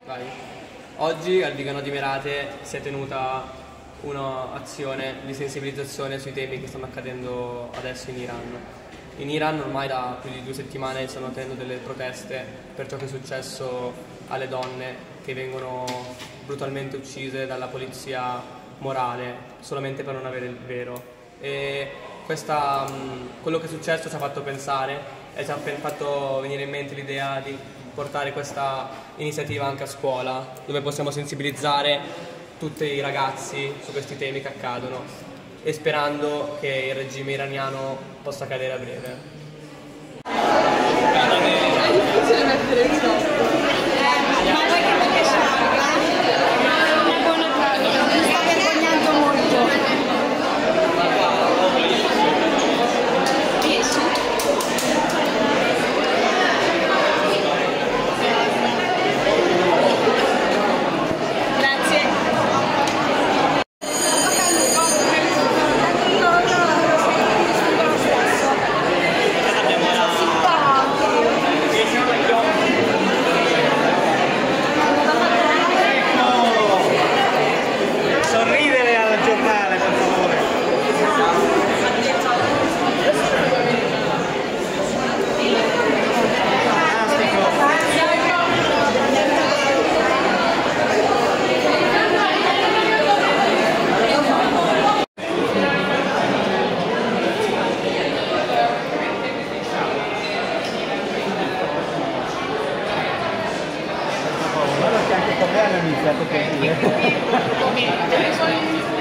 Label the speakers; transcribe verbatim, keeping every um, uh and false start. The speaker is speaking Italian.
Speaker 1: Vai. Oggi al Vigano di Merate si è tenuta un'azione di sensibilizzazione sui temi che stanno accadendo adesso in Iran. In Iran ormai da più di due settimane stanno tenendo delle proteste per ciò che è successo alle donne che vengono brutalmente uccise dalla polizia morale solamente per non avere il vero. E questa, quello che è successo ci ha fatto pensare e ci ha fatto venire in mente l'idea di portare questa iniziativa anche a scuola, dove possiamo sensibilizzare tutti i ragazzi su questi temi che accadono e sperando che il regime iraniano possa cadere a breve.
Speaker 2: È difficile mettere il gioco. Ma poi che perché c'è una buona pratica, mi sta vergognando molto.
Speaker 3: Hanno iniziato così.